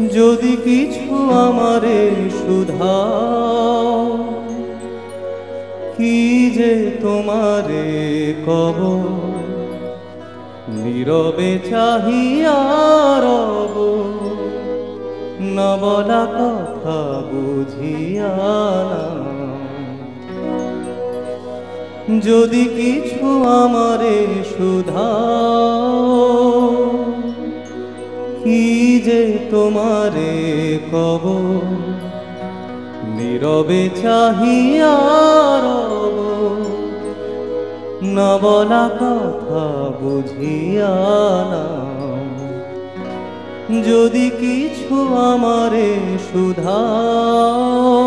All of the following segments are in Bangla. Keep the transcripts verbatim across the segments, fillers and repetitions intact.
যদি কিছু আমারে শুধাও, কি যে তোমারে কব, নীরবে চাহিয়া রব, না বলা কথা বুঝিয়া না। যদি কিছু আমারে শুধাও, কি যে তোমারে কব, নীরবে চাহিয়া রব, না বলা কথা বুঝিয়া না। যদি কিছু আমারে শুধাও,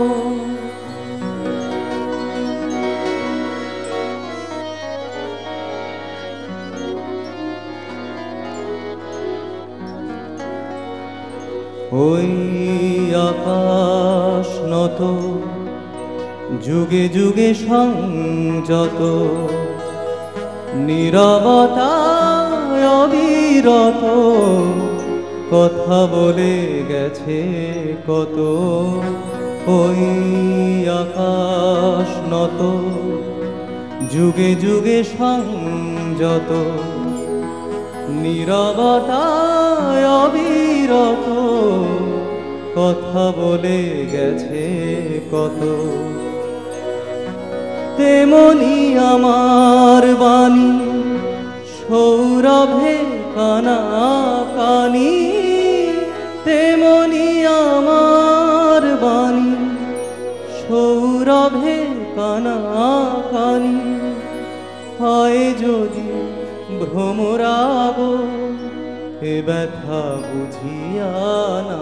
ওই আকাশ নত, যুগে যুগে সংযত, নীরবতায় অবিরত, কথা বলে গেছে কত। ওই আকাশ নত, যুগে যুগে সংযত, নীরবতায় অবিরত, কথা বলে গেছে কত। তেমনি আমার বাণী সৌরভে কানা কানি, তেমনি আমার বাণী সৌরভে কানা কানি। হয় যদি ভ্রমরাব, এ ব্যথা বুঝিয়া না।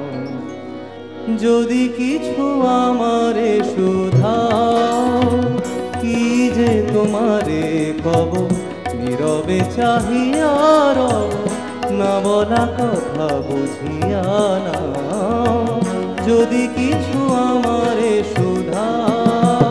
যদি কিছু আমারে শুধাও, কি যে তোমারে কব, নীরবে চাহিয়া রব, না বলা কথা বুঝিয়া না। যদি কিছু আমারে শুধাও,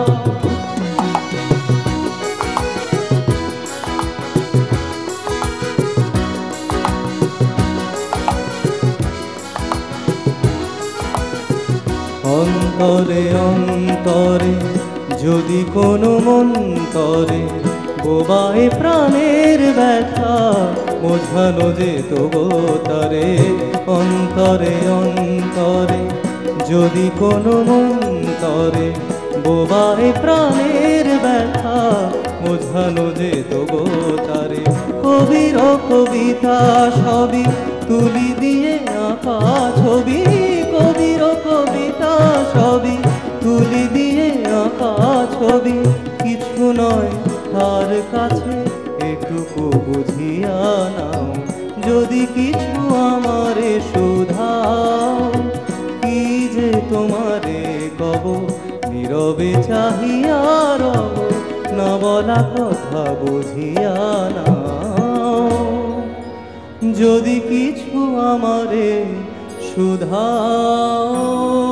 অন্তরে অন্তরে যদি কোনো মন্তরে বোবায় প্রাণের ব্যথা বোঝানো যেত গো তারে। অন্তরে অন্তরে যদি কোনো মন্তরে বোবায় প্রাণের ব্যথা বোঝানো যেত গো তারে। কবির কবিতা সবই তুলি দিয়ে আঁকা ছবি, কবির কবিতা সবই তুলি দিয়ে আঁকা ছবি। কিছু নয় তার কাছে একটুকু বুঝিয়া নাও। যদি কিছু আমারে শুধাও, কি যে তোমারে কব, নীরবে চাহিয়া রব, না বলা কথা বুঝিয়া নাও। যদি কিছু আমারে শুধাও।